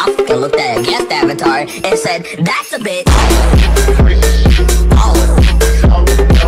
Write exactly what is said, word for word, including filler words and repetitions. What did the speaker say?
I fucking looked at a guest avatar and said, that's a bit. Oh.